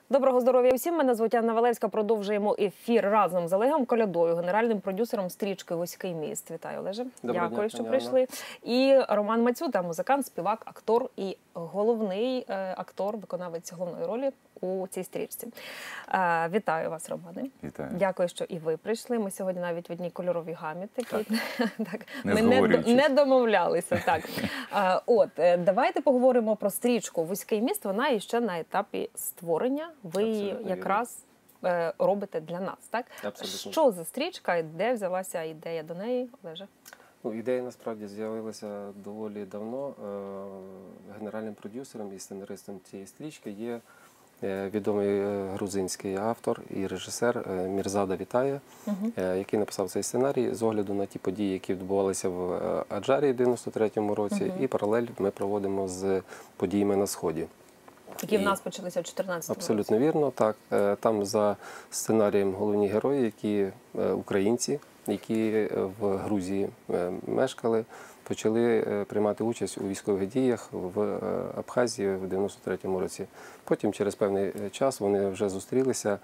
Доброго здоров'я усім. Мене звуть Анна Валевська. Продовжуємо ефір разом з Олегом Колядою, генеральним продюсером стрічки «Вузький міст». Вітаю, Олеже. Дякую, що прийшли. І Роман Мацюта, музикант, співак, актор і головний актор, виконавець головної ролі у цій стрічці. Вітаю вас, Романе. Вітаю. Дякую, що і ви прийшли. Ми сьогодні навіть в одній кольоровій гамі. Так. Ми не домовлялися. Так. Давайте поговоримо про стрічку «Вузький міст». Вона іще на етапі створення. Ви її якраз робите для нас, так? Абсолютно. Що за стрічка, де взялася ідея до неї, Олеже? Ідея насправді з'явилася доволі давно. Генеральним продюсером і сценаристом цієї стрічки є відомий грузинський автор і режисер Мірзада Вітая, який написав цей сценарій з огляду на ті події, які відбувалися в Аджарі в 93-му році, і паралель ми проводимо з подіями на Сході. Які в нас почалися в 14-му році. Абсолютно вірно, так. Там за сценарієм головні герої, які українці, які в Грузії мешкали, почали приймати участь у військових діях в Абхазії в 93-му році. Потім через певний час вони вже зустрілися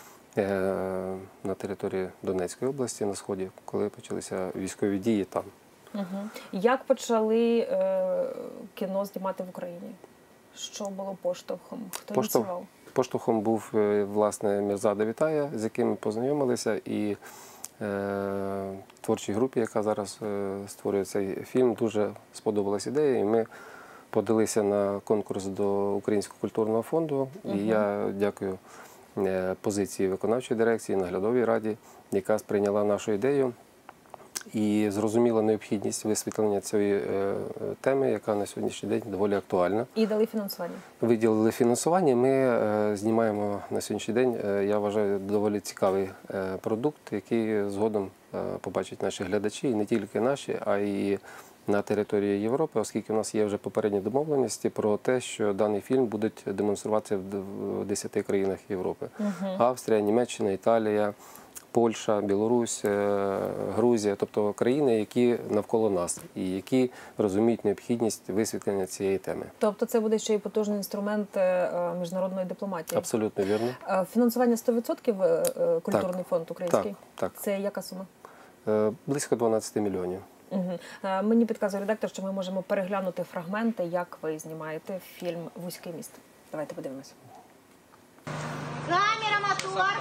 на території Донецької області, на Сході, коли почалися військові дії там. Як почали кіно знімати в Україні? Що було поштовхом? Хто ініціював? Поштовхом був, власне, Мірзада Вітая, з яким ми познайомилися, і творчій групі, яка зараз створює цей фільм, дуже сподобалась ідея, і ми подалися на конкурс до Українського культурного фонду. І я дякую позиції виконавчої дирекції, наглядовій раді, яка сприйняла нашу ідею і зрозуміла необхідність висвітлення цієї теми, яка на сьогоднішній день доволі актуальна. І дали фінансування? Виділили фінансування. Ми знімаємо на сьогоднішній день, я вважаю, доволі цікавий продукт, який згодом побачать наші глядачі, і не тільки наші, а й на території Європи, оскільки у нас є вже попередні домовленості про те, що даний фільм будуть демонструватися в 10 країнах Європи. Австрія, Німеччина, Італія, Польща, Білорусь, Грузія, тобто країни, які навколо нас і які розуміють необхідність висвітлення цієї теми. Тобто це буде ще й потужний інструмент міжнародної дипломатії? Абсолютно вірно. Фінансування 100% культурний фонд український? Так. Це яка сума? Близько 12 мільйонів. Мені підказує редактор, що ми можемо переглянути фрагменти, як ви знімаєте фільм «Вузький міст». Давайте подивимося. Камера, мотор!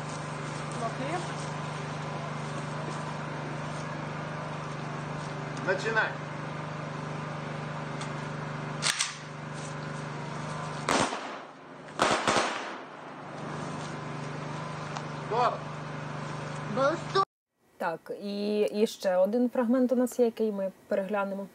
Начинай. Стоп! Так, і ще один фрагмент у нас є, який ми переглянемо.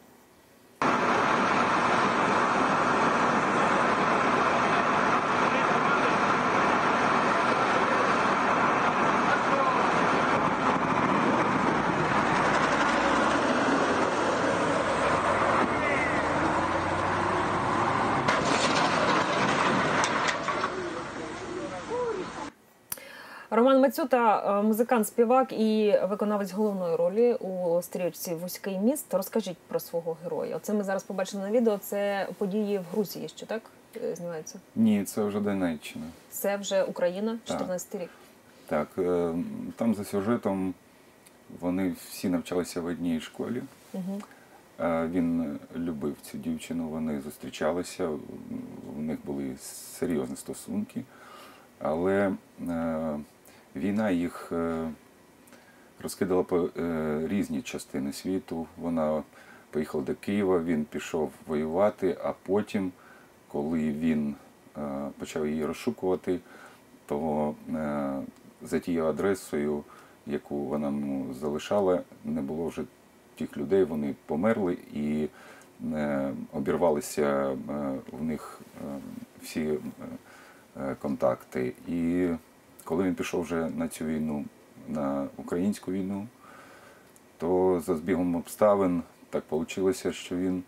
Роман Мацюта, музикант, співак і виконавець головної ролі у стрічці «Вузький міст». Розкажіть про свого героя. Оце ми зараз побачили на відео, це події в Грузії, що так знімаються? Ні, це вже Донеччина. Це вже Україна, 14-й рік? Так, там за сюжетом вони всі навчалися в одній школі. Він любив цю дівчину, вони зустрічалися, у них були серйозні стосунки, але війна їх розкидала по різні частини світу. Вона поїхала до Києва, він пішов воювати, а потім, коли він почав її розшукувати, то за тією адресою, яку вона йому залишала, не було вже тих людей, вони померли і обірвалися в них всі контакти. І коли він пішов вже на цю війну, на українську війну, то за збігом обставин так вийшло, що він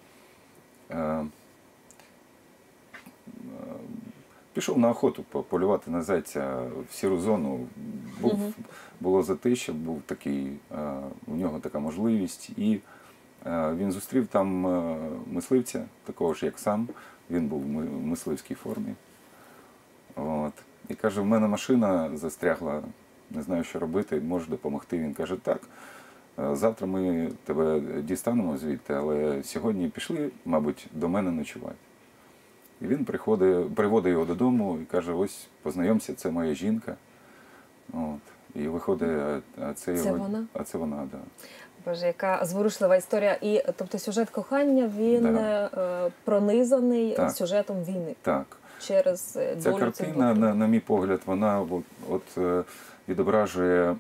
пішов на охоту полювати на зайця в сіру зону. Було затишя, був такий, у нього така можливість. І він зустрів там мисливця, такого ж як сам. Він був в мисливській формі. От. І каже, в мене машина застрягла, не знаю, що робити, можеш допомогти. Він каже, так, завтра ми тебе дістанемо звідти, але сьогодні пішли, мабуть, до мене ночувати. І він приводить його додому і каже, ось, познайомся, це моя жінка. От. І виходить, а це вона? А це вона, так. Да. Боже, яка зворушлива історія. І, тобто, сюжет кохання, він пронизаний сюжетом війни. Так. Через долю ця картина, на мій погляд, вона відображує,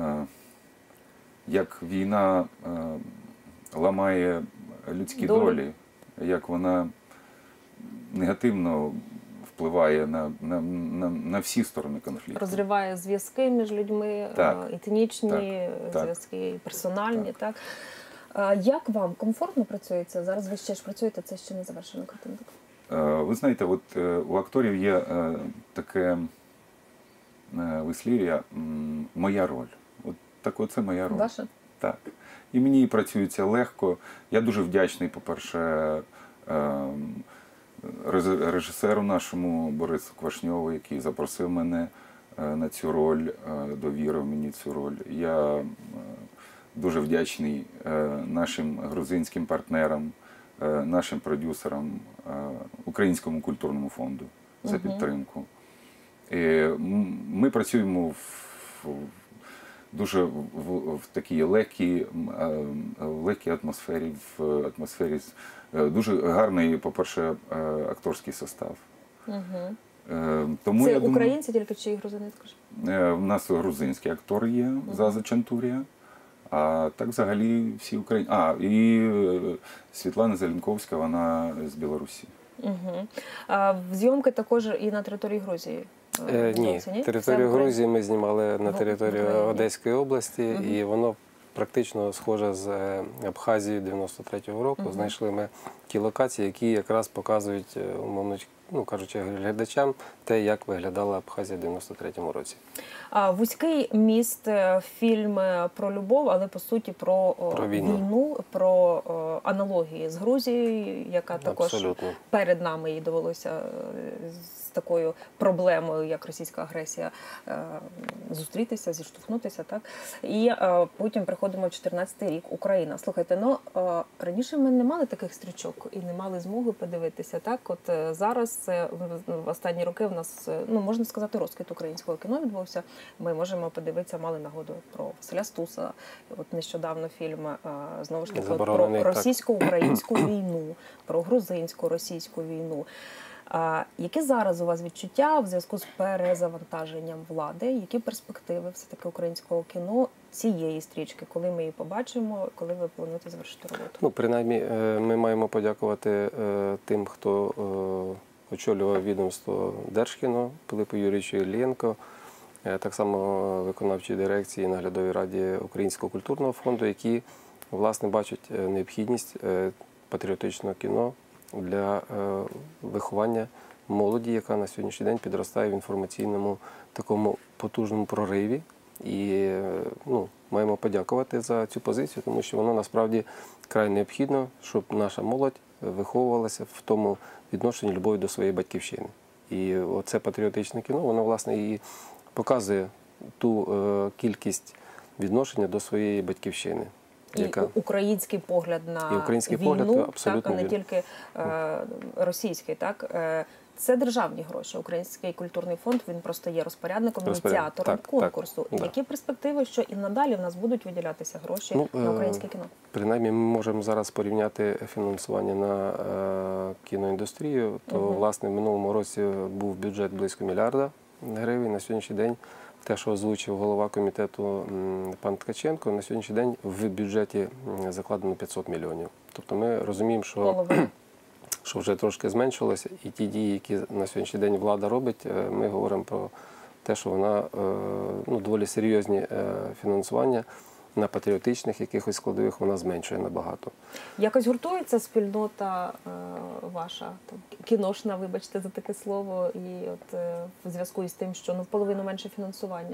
як війна ламає людські долі, як вона негативно впливає на всі сторони конфлікту. Розриває зв'язки між людьми, етнічні зв'язки, персональні. Так. Як вам комфортно працюється? Зараз ви ще ж працюєте, це ще не завершена картина. Ви знаєте, от у акторів є таке вислів'я «моя роль». От так оце моя роль. Ваша? Так. І мені працюється легко. Я дуже вдячний, по-перше, режисеру нашому Борису Квашньову, який запросив мене на цю роль, довірив мені цю роль. Я дуже вдячний нашим грузинським партнерам, нашим продюсерам, Українському культурному фонду за підтримку. І ми працюємо дуже в такій легкій атмосфері, в атмосфері дуже гарний, по-перше, акторський состав. Тому, це українці тільки чи грузини? У нас грузинський актор є, Заза Чантурія. А так взагалі всі українці. І Світлана Зеленковська, вона з Білорусі. Зйомки також і на території Грузії? Ні, територію Грузії ми знімали на території Одеської області, і воно практично схоже з Абхазією 93-го року. Знайшли ми ті локації, які якраз показують, умовно кажучи, глядачам те, як виглядала Абхазія в 93-му році. «Вузький міст» – фільм про любов, але по суті про війну, про аналогії з Грузією, яка також перед нами їй довелося з такою проблемою, як російська агресія, зустрітися, зіштовхнутися. Так? І потім приходимо в 14-й рік, Україна. Слухайте, раніше ми не мали таких стрічок і не мали змоги подивитися. Так? От зараз в останні роки в нас, можна сказати, розквіт українського кіно відбувся. Ми можемо подивитися, мали нагоду про Василя Стуса, от нещодавно фільм, знову ж таки, про російсько-українську війну, про грузинсько-російську війну. Які зараз у вас відчуття в зв'язку з перезавантаженням влади? Які перспективи все-таки українського кіно цієї стрічки, коли ми її побачимо, коли ви плануєте завершити роботу? Принаймні, ми маємо подякувати тим, хто очолював відомство Держкіно, Пилипу Юрійовичу Іллєнко, так само виконавчій дирекції і наглядовій раді Українського культурного фонду, які, власне, бачать необхідність патріотичного кіно для виховання молоді, яка на сьогоднішній день підростає в інформаційному такому потужному прориві. І маємо подякувати за цю позицію, тому що воно насправді край необхідно, щоб наша молодь виховувалася в тому відношенні любові до своєї батьківщини. І оце патріотичне кіно, воно, власне, і показує ту кількість відношення до своєї батьківщини. І український погляд на війну, так, а не тільки російський. Так? Це державні гроші. Український культурний фонд, він просто є розпорядником, ініціатором конкурсу. Так, які перспективи, що і надалі в нас будуть виділятися гроші на українське кіно? Принаймні, ми можемо зараз порівняти фінансування на кіноіндустрію. То, власне, в минулому році був бюджет близько 1 мільярда гривень. На сьогоднішній день те, що озвучив голова комітету пан Ткаченко, на сьогоднішній день в бюджеті закладено 500 мільйонів. Тобто ми розуміємо, що вже трошки зменшилося, і ті дії, які на сьогоднішній день влада робить, ми говоримо про те, що вона доволі серйозні фінансування на патріотичних якихось складових вона зменшує набагато. Якось гуртується спільнота ваша, кіношна, вибачте за таке слово, і от в зв'язку із тим, що в половину менше фінансування?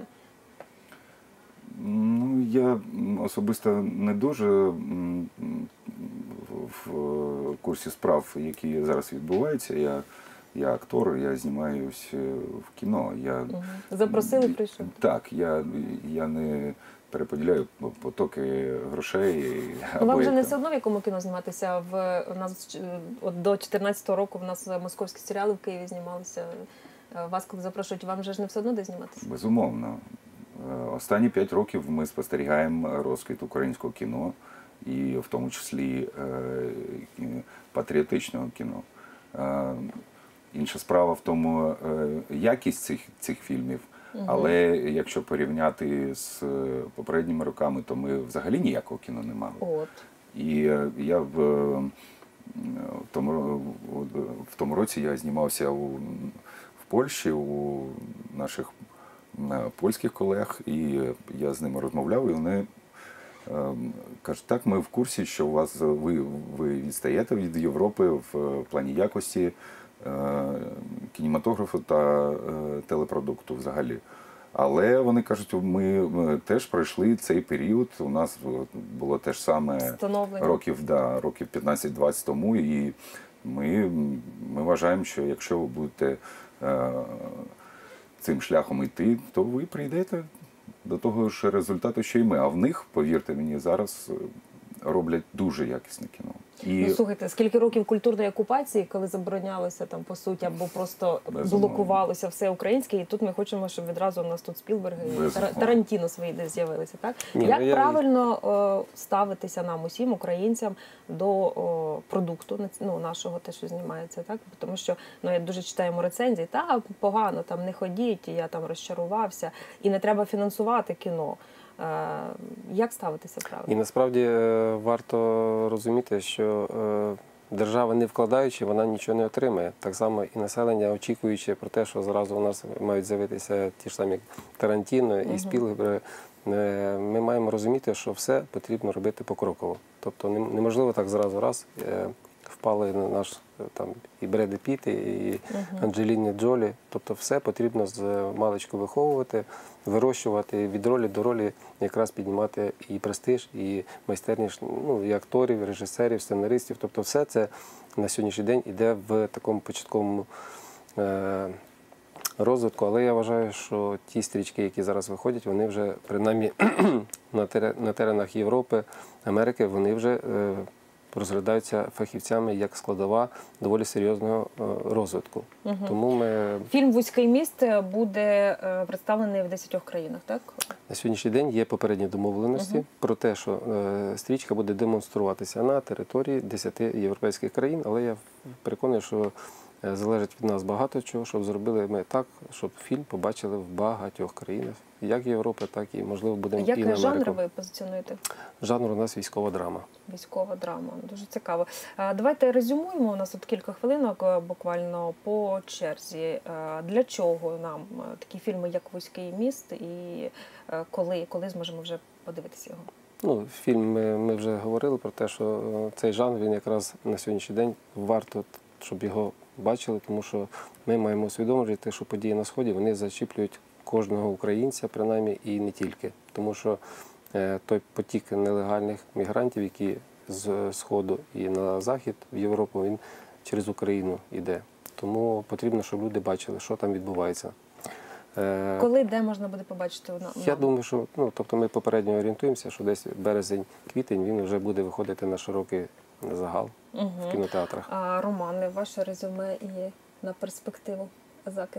Я особисто не дуже в курсі справ, які зараз відбуваються. Я я актор, я знімаюсь в кіно. Запросили, прийшов? Так, я не переподіляю потоки грошей. Вам вже не все одно, в якому кіно зніматися? У нас от до 14-го року в нас московські серіали в Києві знімалися. Вас, коли запрошують, вам же ж не все одно де зніматися? Безумовно. Останні 5 років ми спостерігаємо розквіт українського кіно, і в тому числі патріотичного кіно. Інша справа в тому, якість цих фільмів, але якщо порівняти з попередніми роками, то ми взагалі ніякого кіно не мали. От. І я в тому році я знімався в Польщі у наших польських колег, і я з ними розмовляв, і вони кажуть, так, ми в курсі, що ви відстаєте від Європи в плані якості кінематографу та телепродукту взагалі. Але вони кажуть, ми теж пройшли цей період, у нас було те ж саме років 15-20 тому, і ми вважаємо, що якщо ви будете цим шляхом йти, то ви прийдете до того ж результату, що й ми. А в них, повірте мені, зараз роблять дуже якісне кіно. Ну, слухайте, скільки років культурної окупації, коли заборонялося там, по суті, або просто блокувалося все українське, і тут ми хочемо, щоб відразу у нас тут Спілберг і Тарантіно свої десь з'явилися, так? Як правильно ставитися нам усім, українцям, до продукту нашого, те, що знімається, так? Тому що, я дуже читаємо рецензії, погано, там не ходіть, я там розчарувався, і не треба фінансувати кіно. Як ставитися правильно? І насправді варто розуміти, що держава, не вкладаючи, вона нічого не отримає. Так само і населення, очікуючи про те, що зразу у нас мають з'явитися ті ж самі Тарантіно і Спілберг, ми маємо розуміти, що все потрібно робити покроково. Тобто неможливо так зразу раз впали на наш там і Бреда Піт, і Анджеліні Джолі. Тобто все потрібно з маличку виховувати, вирощувати, від ролі до ролі якраз піднімати і престиж, і майстерність і акторів, і режисерів, сценаристів. Тобто все це на сьогоднішній день іде в такому початковому розвитку. Але я вважаю, що ті стрічки, які зараз виходять, вони вже принаймні на теренах Європи, Америки, вони вже розглядаються фахівцями як складова доволі серйозного розвитку. Тому Фільм «Вузький міст» буде представлений в 10 країнах, так? На сьогоднішній день є попередні домовленості про те, що стрічка буде демонструватися на території 10 європейських країн, але я переконаний, що залежить від нас багато чого, щоб зробили ми так, щоб фільм побачили в багатьох країнах, як Європи, так і, можливо, будемо і на Америку. Як жанр ви позиціонуєте? Жанр у нас військова драма. Військова драма. Дуже цікаво. Давайте резюмуємо. У нас тут кілька хвилинок буквально по черзі. Для чого нам такі фільми, як «Вузький міст», і коли зможемо вже подивитися його? Фільм ми вже говорили про те, що цей жанр, він якраз на сьогоднішній день варто, щоб його бачили, тому що ми маємо усвідомлювати, що події на Сході, вони зачіплюють кожного українця, принаймні, і не тільки. Тому що той потік нелегальних мігрантів, які з Сходу і на Захід, в Європу, він через Україну йде. Тому потрібно, щоб люди бачили, що там відбувається. Коли, де можна буде побачити? Я думаю, що ми попередньо орієнтуємося, що десь березень-квітень він вже буде виходити на широкий загал в кінотеатрах. А Романе, ваше резюме і на перспективу, закид?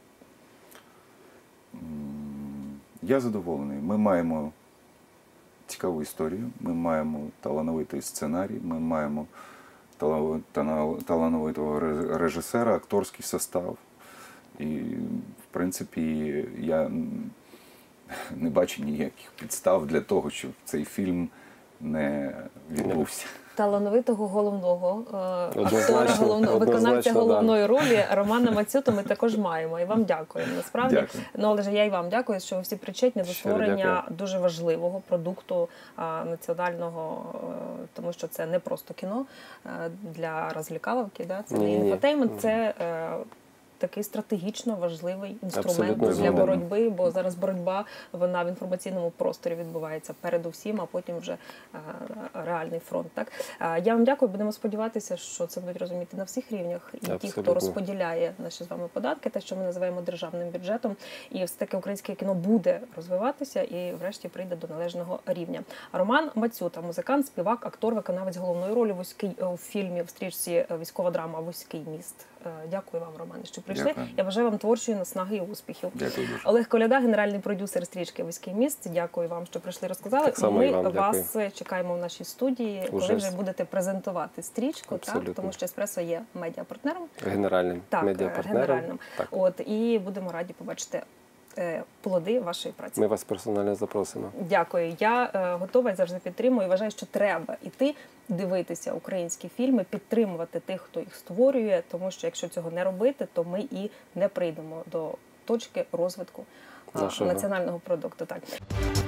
Я задоволений. Ми маємо цікаву історію, ми маємо талановитий сценарій, ми маємо талановитого режисера, акторський состав. І, в принципі, я не бачу ніяких підстав для того, щоб цей фільм не відбувся. Талановитого головного виконавця головної ролі Романа Мацюту ми також маємо. І вам дякуємо. Насправді, дякую. Але ж я і вам дякую, що ви всі причетні до створення дуже важливого продукту національного, тому що це не просто кіно для розвлікаловки, це не інфотеймент, це такий стратегічно важливий інструмент Абсолютно для згоден. боротьби, бо зараз боротьба, вона в інформаційному просторі відбувається передусім, а потім вже реальний фронт. Так? Я вам дякую, будемо сподіватися, що це будуть розуміти на всіх рівнях. І ті, хто Абсолютно. розподіляє наші з вами податки, те, що ми називаємо державним бюджетом, і все-таки українське кіно буде розвиватися і врешті прийде до належного рівня. Роман Мацюта, музикант, співак, актор, виконавець головної ролі у фільмі, в стрічці військова драма «Вузький міст». Дякую вам, Романе, що прийшли. Дякую. Я бажаю вам творчої наснаги і успіхів. Дякую дуже. Олег Коляда, генеральний продюсер стрічки «Вузький міст». Дякую вам, що прийшли, розказали. Так само і Ми вам вас чекаємо в нашій студії, коли вже будете презентувати стрічку, так? Тому що «Еспресо» є медіапартнером. Генеральним медіапартнером. Генеральним. Так. От, і будемо раді побачити плоди вашої праці. Ми вас персонально запросимо. Дякую. Я готова і завжди підтримую. Вважаю, що треба іти дивитися українські фільми, підтримувати тих, хто їх створює, тому що якщо цього не робити, то ми і не прийдемо до точки розвитку Нашого національного продукту. Так.